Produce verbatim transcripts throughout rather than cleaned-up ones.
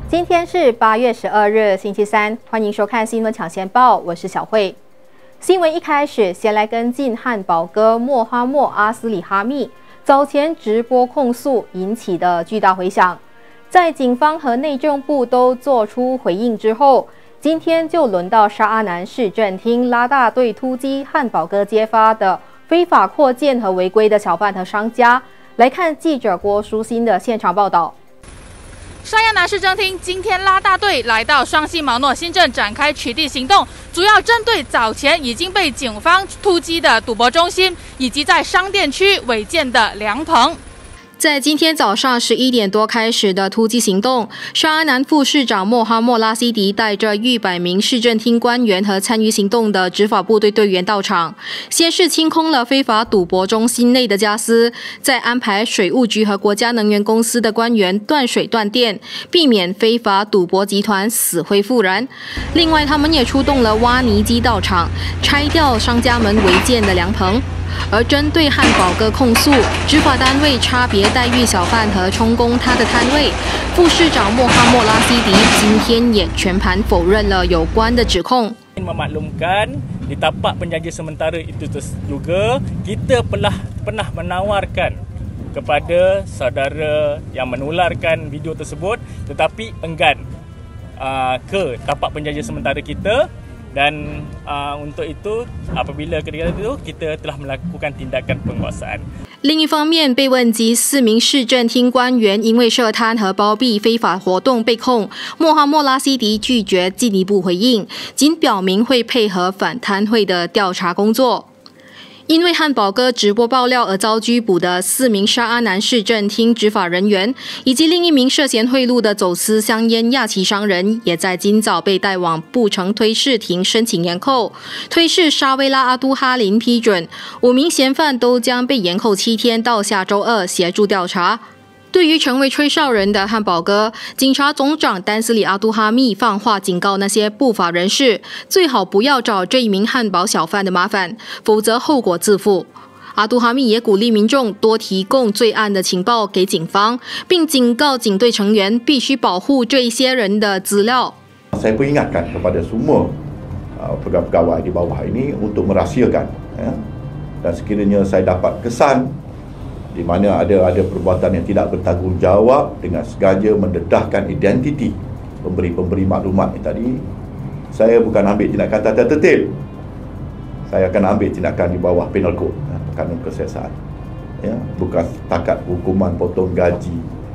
今天是八月十二日，星期三，欢迎收看新闻抢先报，我是小慧。新闻一开始，先来跟进汉堡哥莫哈默阿斯里哈密早前直播控诉引起的巨大回响，在警方和内政部都做出回应之后，今天就轮到沙阿南市政厅拉大队突击汉堡哥揭发的非法扩建和违规的小贩和商家。来看记者郭淑欣的现场报道。 沙亚南市政厅今天拉大队来到双溪毛诺新镇展开取缔行动，主要针对早前已经被警方突击的赌博中心，以及在商店区违建的凉棚。在今天早上十一点多开始的突击行动，沙阿南副市长莫哈默拉西迪带着逾百名市政厅官员和参与行动的执法部队队员到场，先是清空了非法赌博中心内的家私，再安排水务局和国家能源公司的官员断水断电，避免非法赌博集团死灰复燃。另外，他们也出动了挖泥机到场，拆掉商家们违建的凉棚。而针对汉堡哥控诉执法单位差别待遇小贩和充公他的摊位，副市长莫哈默拉西迪今天也全盘否认了有关的指控。 Memaklumkan di tapak penjaja sementara itu juga kita pernah pernah menawarkan kepada saudara yang menularkan video tersebut tetapi enggan uh, ke tapak penjaja sementara kita. Dan uh, untuk itu, apabila ketika itu kita telah melakukan tindakan penguasaan. 另一方面，被问及四名市政厅官员因为涉贪和包庇非法活动被控，莫哈默拉西迪拒绝进一步回应，仅表明会配合反贪会的调查工作。因为汉堡哥直播爆料而遭拘捕的四名沙阿南市政厅执法人员，以及另一名涉嫌贿赂的走私香烟亚旗商人，也在今早被带往布城推事庭申请延扣。推事沙威拉阿都哈林批准，五名嫌犯都将被延扣七天到下周二协助调查。对于成为吹哨人的汉堡哥，警察总长丹斯里阿都哈密放话警告那些不法人士，最好不要找这一名汉堡小贩的麻烦，否则后果自负。阿都哈密也鼓励民众多提供罪案的情报给警方，并警告警队成员必须保护这一些人的资料。 Saya peringatkan kepada semua pegawai-pegawai di bawah ini untuk merahsiakan, ya. Dan sekiranya saya dapat kesan di mana ada ada perbuatan yang tidak bertanggungjawab dengan sengaja mendedahkan identiti pemberi-pemberi maklumat ini tadi, saya bukan ambil tindakan tata tertib, saya akan ambil tindakan di bawah penal code, kanun kesiasaan, ya, bukan setakat hukuman potong gaji,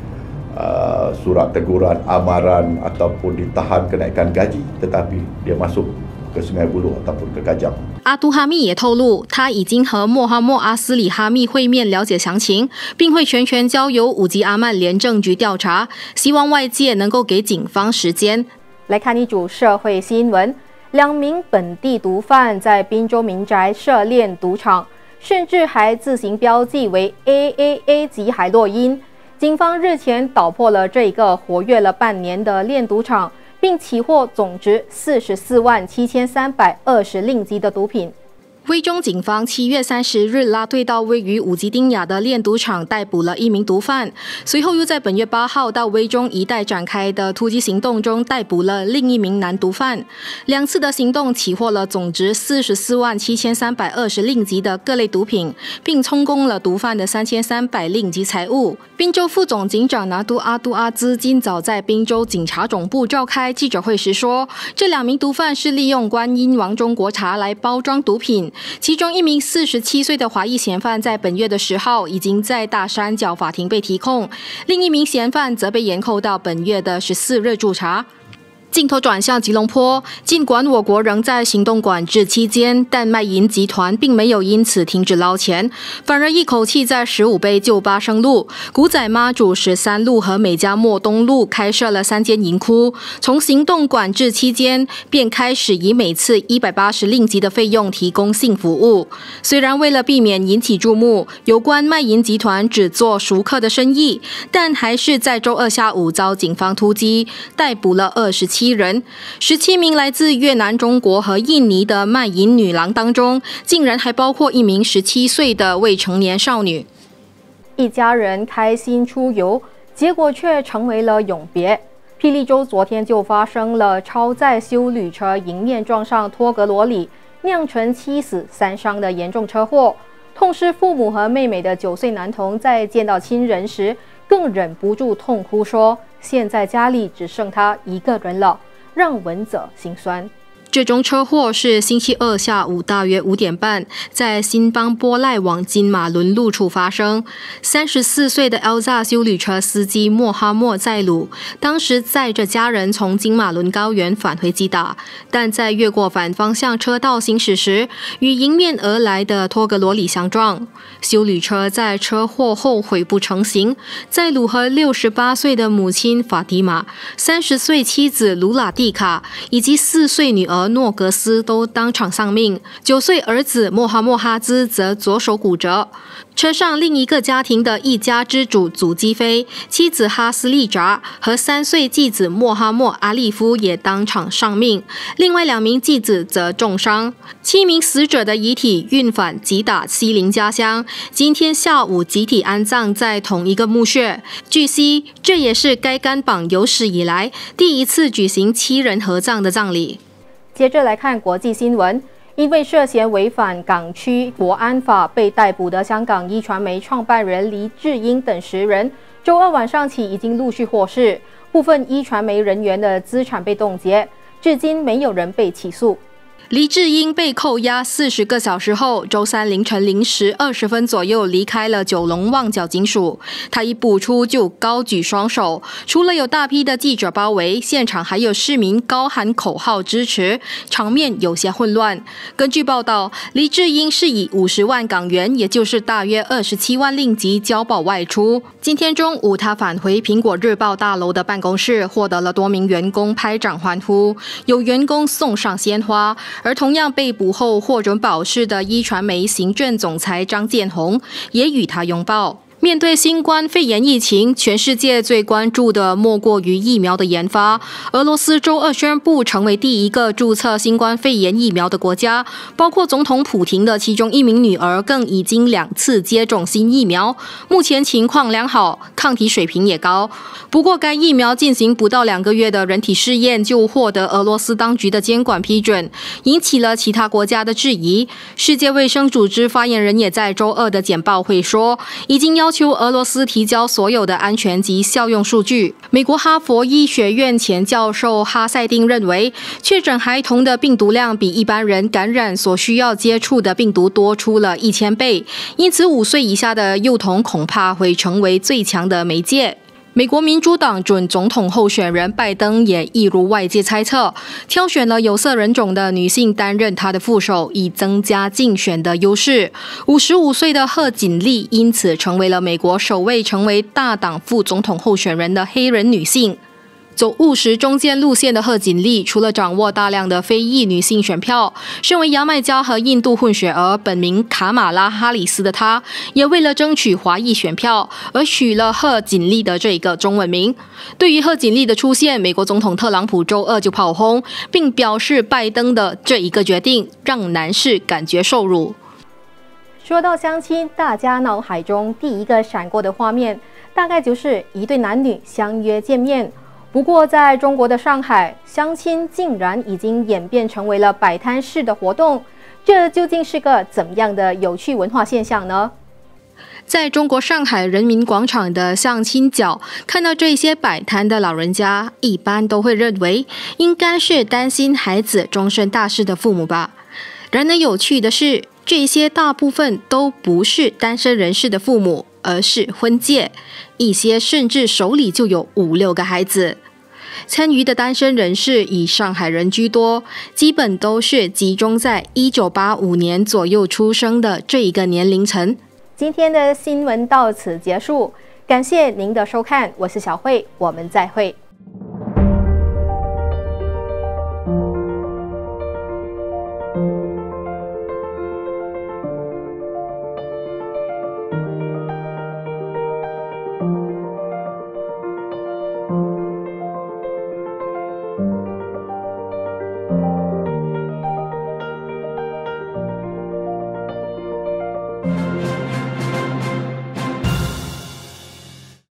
uh, surat teguran, amaran ataupun ditahan kenaikan gaji, tetapi dia masuk ke Sungai Buloh ataupun ke Kajang。 阿都哈密也透露，他已经和莫哈默阿斯里哈密会面了解详情，并会全权交由五级阿曼廉政局调查，希望外界能够给警方时间。 来看一组社会新闻：两名本地毒贩在滨州民宅设炼赌场，甚至还自行标记为 A A A 级海洛因。警方日前捣破了这个活跃了半年的炼赌场，并起获总值四十四万七千三百二十令吉的毒品。 威中警方七月三十日拉队到位于五级丁雅的炼赌场逮捕了一名毒贩，随后又在本月八号到威中一带展开的突击行动中逮捕了另一名男毒贩。两次的行动起获了总值四十四万七千三百二十令吉的各类毒品，并充公了毒贩的三千三百令吉财物。滨州副总警长拿督阿都阿兹今早在滨州警察总部召开记者会时说，这两名毒贩是利用观音王中国茶来包装毒品。其中一名四十七岁的华裔嫌犯在本月的十号已经在大三角法庭被提控，另一名嫌犯则被延扣到本月的十四日驻查。镜头转向吉隆坡，尽管我国仍在行动管制期间，但卖淫集团并没有因此停止捞钱，反而一口气在十五杯旧巴生路、古仔妈祖十三路和美加莫东路开设了三间银窟。从行动管制期间便开始以每次一百八十令吉的费用提供性服务。虽然为了避免引起注目，有关卖淫集团只做熟客的生意，但还是在周二下午遭警方突击，逮捕了二十七人。十七名来自越南、中国和印尼的卖淫女郎当中，竟然还包括一名十七岁的未成年少女。一家人开心出游，结果却成为了永别。 霹雳州昨天就发生了超载休旅车迎面撞上托格罗里，酿成七死三伤的严重车祸。痛失父母和妹妹的九岁男童在见到亲人时，更忍不住痛哭说：“现在家里只剩他一个人了，让闻者心酸。” 这宗车祸是星期二下午大约五点半，在新邦波赖往金马伦路处发生。三十四岁的 Elza 休旅车司机莫哈默载鲁，当时载着家人从金马伦高原返回吉打，但在越过反方向车道行驶时，与迎面而来的托格罗里相撞。休旅车在车祸后悔不成行，载鲁和六十八岁的母亲法蒂玛、三十岁妻子卢拉蒂卡以及四岁女儿诺格斯都当场丧命，九岁儿子莫哈默哈兹则左手骨折。车上另一个家庭的一家之主祖基菲、妻子哈斯利扎和三岁继子莫哈默阿利夫也当场丧命，另外两名继子则重伤。七名死者的遗体运返吉打西邻家乡，今天下午集体安葬在同一个墓穴。据悉，这也是该甘榜有史以来第一次举行七人合葬的葬礼。 接着来看国际新闻。因为涉嫌违反港区国安法被逮捕的香港一传媒创办人黎智英等十人，周二晚上起已经陆续获释，部分一传媒人员的资产被冻结，至今没有人被起诉。 黎智英被扣押四十个小时后，周三凌晨零时二十分左右离开了九龙旺角警署。他一步出就高举双手，除了有大批的记者包围，现场还有市民高喊口号支持，场面有些混乱。根据报道，黎智英是以五十万港元，也就是大约二十七万令吉交保外出。今天中午，他返回苹果日报大楼的办公室，获得了多名员工拍掌欢呼，有员工送上鲜花。而同样被捕后获准保释的一传媒行政总裁张建宏也与他拥抱。面对新冠肺炎疫情，全世界最关注的莫过于疫苗的研发。俄罗斯周二宣布成为第一个注册新冠肺炎疫苗的国家，包括总统普廷的其中一名女儿更已经两次接种新疫苗，目前情况良好，抗体水平也高。不过，该疫苗进行不到两个月的人体试验就获得俄罗斯当局的监管批准，引起了其他国家的质疑。世界卫生组织发言人也在周二的简报会说，已经要要求俄罗斯提交所有的安全及效用数据。美国哈佛医学院前教授哈塞丁认为，确诊孩童的病毒量比一般人感染所需要接触的病毒多出了一千倍，因此五岁以下的幼童恐怕会成为最强的媒介。美国民主党准总统候选人拜登也一如外界猜测，挑选了有色人种的女性担任他的副手，以增加竞选的优势。五十五岁的贺锦丽因此成为了美国首位成为大党副总统候选人的黑人女性。走务实中间路线的贺锦丽，除了掌握大量的非裔女性选票，身为牙买加和印度混血儿，本名卡马拉哈里斯的她，也为了争取华裔选票而取了贺锦丽的这个中文名。对于贺锦丽的出现，美国总统特朗普周二就炮轰，并表示拜登的这一个决定让男士感觉受辱。 说到相亲，大家脑海中第一个闪过的画面，大概就是一对男女相约见面。不过，在中国的上海，相亲竟然已经演变成为了摆摊式的活动，这究竟是个怎么样的有趣文化现象呢？ 在中国上海人民广场的相亲角，看到这些摆摊的老人家，一般都会认为应该是担心孩子终身大事的父母吧。然而有趣的是，这些大部分都不是单身人士的父母，而是婚介，一些甚至手里就有五六个孩子。参与的单身人士以上海人居多，基本都是集中在一九八五年左右出生的这一个年龄层。 今天的新闻到此结束，感谢您的收看，我是小慧，我们再会。